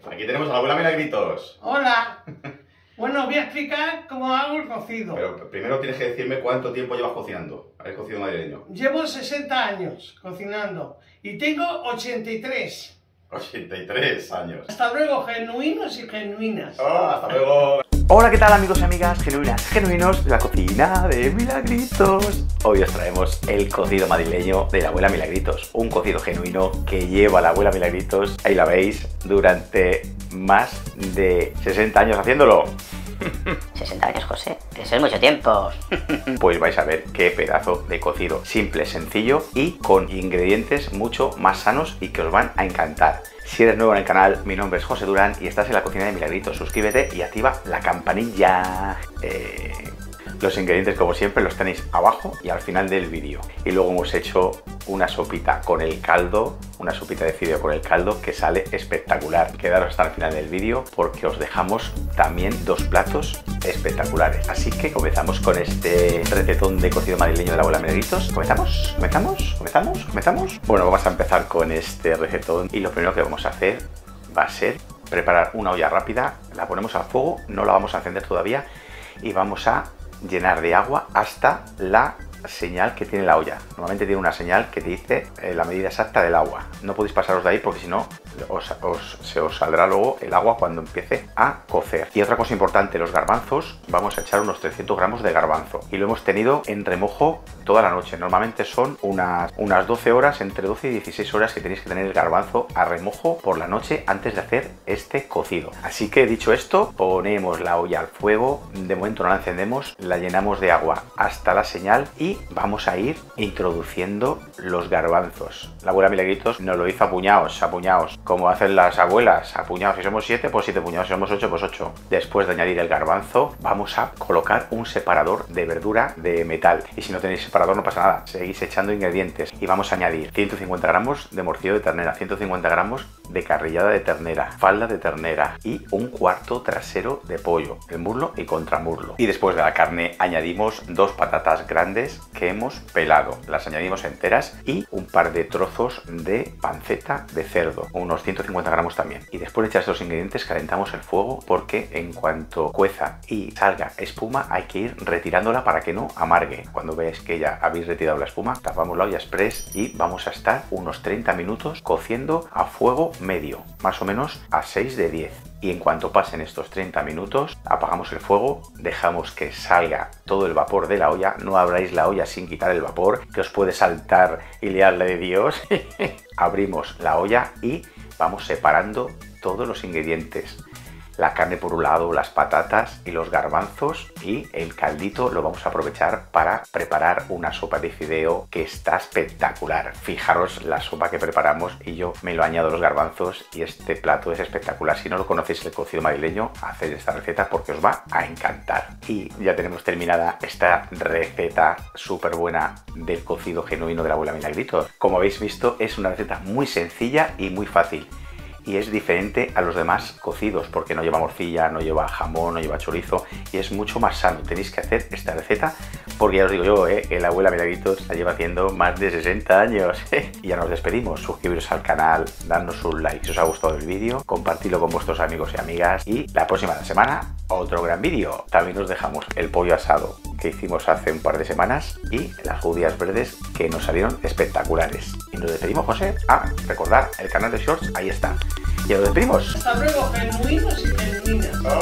Aquí tenemos a la abuela Milagritos. Hola. Bueno, voy a explicar cómo hago el cocido. Pero primero tienes que decirme cuánto tiempo llevas cocinando el cocido madrileño. Llevo 60 años cocinando y tengo 83. 83 años. Hasta luego, genuinos y genuinas. Oh, hasta luego. Hola, ¿qué tal amigos y amigas genuinas, genuinos de la cocina de Milagritos? Hoy os traemos el cocido madrileño de la abuela Milagritos. Un cocido genuino que lleva la abuela Milagritos, ahí la veis, durante más de 60 años haciéndolo. 60 años, José. Eso es mucho tiempo. Pues vais a ver qué pedazo de cocido. Simple, sencillo y con ingredientes mucho más sanos y que os van a encantar. Si eres nuevo en el canal, mi nombre es José Durán y estás en la cocina de Milagritos. Suscríbete y activa la campanilla. Los ingredientes, como siempre, los tenéis abajo y al final del vídeo. Y luego hemos hecho una sopita con el caldo, una sopita de fideo con el caldo que sale espectacular. Quedaros hasta el final del vídeo porque os dejamos también dos platos espectaculares. Así que comenzamos con este recetón de cocido madrileño de la abuela Milagritos. ¿Comenzamos? Bueno, vamos a empezar con este recetón y lo primero que vamos a hacer va a ser preparar una olla rápida. La ponemos al fuego, no la vamos a encender todavía y vamos a llenar de agua hasta la señal que tiene la olla. Normalmente tiene una señal que te dice la medida exacta del agua. No podéis pasaros de ahí porque si no se os saldrá luego el agua cuando empiece a cocer. Y otra cosa importante, los garbanzos, vamos a echar unos 300 gramos de garbanzo y lo hemos tenido en remojo toda la noche. Normalmente son unas 12 horas, entre 12 y 16 horas que tenéis que tener el garbanzo a remojo por la noche antes de hacer este cocido. Así que dicho esto, ponemos la olla al fuego. De momento no la encendemos, la llenamos de agua hasta la señal y vamos a ir introduciendo los garbanzos. La abuela Milagritos nos lo hizo a puñados, como hacen las abuelas, a puñados. Si somos 7, pues 7 puñados, si somos 8, pues 8. Después de añadir el garbanzo, vamos a colocar un separador de verdura de metal. Y si no tenéis separador no pasa nada, seguís echando ingredientes. Y vamos a añadir 150 gramos de morcillo de ternera, 150 gramos de carrillada de ternera, falda de ternera y un cuarto trasero de pollo, el muslo y contramuslo. Y después de la carne añadimos 2 patatas grandes que hemos pelado, las añadimos enteras y un par de trozos de panceta de cerdo, unos 150 gramos también. Y después de echar estos ingredientes calentamos el fuego porque en cuanto cueza y salga espuma hay que ir retirándola para que no amargue. Cuando veáis que ya habéis retirado la espuma, tapamos la olla express y vamos a estar unos 30 minutos cociendo a fuego medio, más o menos a 6 de 10. Y en cuanto pasen estos 30 minutos, apagamos el fuego, dejamos que salga todo el vapor de la olla. No abráis la olla sin quitar el vapor, que os puede saltar y liarle de Dios. Abrimos la olla y vamos separando todos los ingredientes. La carne por un lado, las patatas y los garbanzos, y el caldito lo vamos a aprovechar para preparar una sopa de fideo que está espectacular. Fijaros la sopa que preparamos y yo me lo añado a los garbanzos y este plato es espectacular. Si no lo conocéis el cocido madrileño, haced esta receta porque os va a encantar. Y ya tenemos terminada esta receta súper buena del cocido genuino de la abuela Milagritos. Como habéis visto, es una receta muy sencilla y muy fácil. Y es diferente a los demás cocidos porque no lleva morcilla, no lleva jamón, no lleva chorizo y es mucho más sano. Tenéis que hacer esta receta porque ya os digo yo, que la abuela Milagritos la lleva haciendo más de 60 años. Y ya nos despedimos. Suscribiros al canal, dadnos un like si os ha gustado el vídeo, compartidlo con vuestros amigos y amigas y la próxima semana otro gran vídeo. También os dejamos el pollo asado que hicimos hace un par de semanas y las judías verdes que nos salieron espectaculares. Y nos despedimos, José. Recordad el canal de Shorts, ahí está. Y nos despedimos. Hasta luego, genuinos y genuinas.